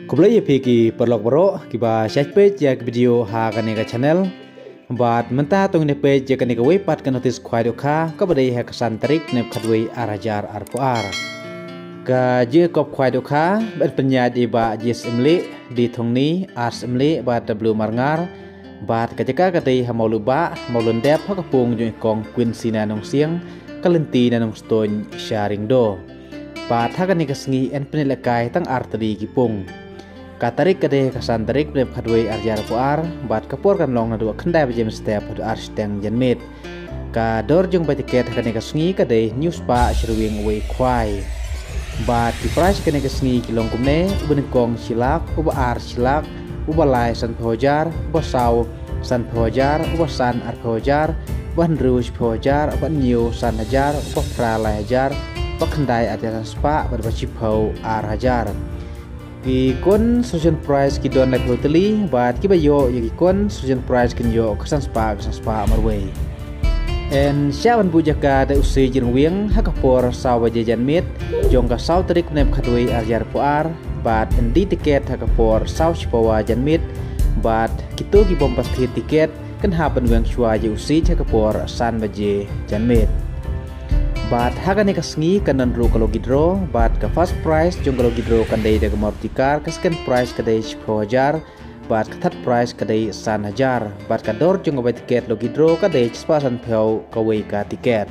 Kublai pegi perlok bro kiba share page ya video ha kane ka channel bat menta tong ne page ya kane ka wepat ka notice khwai do kha ka badai ha kasan tarik ne khatwei arajar arpoar ka je kop khwai do kha bet penya di ba jes imle di thongni ars imle ba w marngar bat ka jaka ka dei ha maulu ba maulun dep ha ka pung ju kong queen sina nong siang kalenti na nong stone sharing do bat ha kane ka sngi en penelakai tang artri ki pung Katarik kade kasan tarik brep khadwei arjar puar bat kapor kan long na dua khandai bajem step hadu arsteng janmit ka dor jung ba tiket kane ka sngi kade news pa shruwing wei khwai bat di price kane ka sngi kilong kumne ubin kong silak uba ar silak uba lai san phojar uba saw san phojar uba san ar phojar ban ruj phojar ban new san hajar uba fra lai hajar uba khandai arjar spa bat ba chipau ar hajar ki kon social price ki don lai totally bat ki bayo ki kon social price kin yo kasan spa marway en shaban bujaka da usai jin wieng hakapor sawa jajan mit jong ka saw trik nem khatwei arjar puar bat endi tiket hakapor saw chipawa jan mit bat kitu ki bom pasti tiket kan hapen wieng chua je usai hakapor san baje jan mit bat hagane ka sngi kanan ru kalau gidro bat ka first price jong kalau gidro kan dei daga martikar ka second price ka dei 10,000 bat ka third price ka dei 1,000 bat ka dor jong ba tiket lo gidro ka dei 10,000 pheu ka wei ka tiket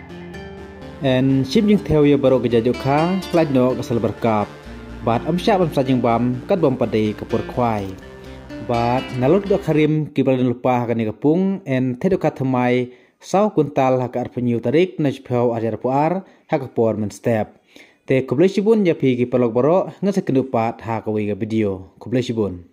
en ship jing theo ya baro ga jajo kha flight no ka salbar kap bat amsha bam sajing bam kat bom padei ka pur khwai bat nalot do kharim ki balan lupa ka ni ka pung en thedo ka thamai Sau kuntal hak arpenyu tarik najpau ajar puar hak por men step. Te kublai sibun ya pigi pelok baro ngasak kendupat hak video. Kublai sibun.